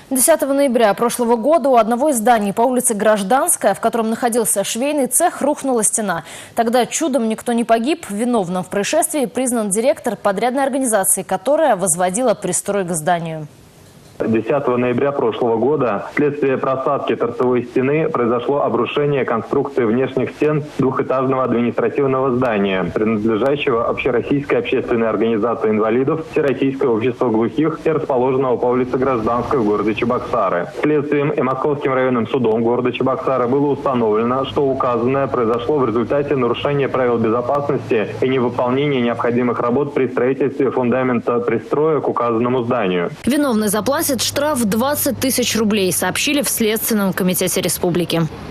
10 ноября прошлого года у одного из зданий по улице Гражданская, в котором находился швейный цех, рухнула стена. Тогда чудом никто не погиб. Виновным в происшествии признан директор подрядной организации, которая возводила пристрой к зданию. 10 ноября прошлого года вследствие просадки торцевой стены произошло обрушение конструкции внешних стен двухэтажного административного здания, принадлежащего Общероссийской общественной организации инвалидов Всероссийское общество глухих и расположенного по улице Гражданской в городе Чебоксары. Следствием и Московским районным судом города Чебоксары было установлено, что указанное произошло в результате нарушения правил безопасности и невыполнения необходимых работ при строительстве фундамента пристроя к указанному зданию. Виновный заплатит штраф 20 тысяч рублей, сообщили в Следственном комитете республики.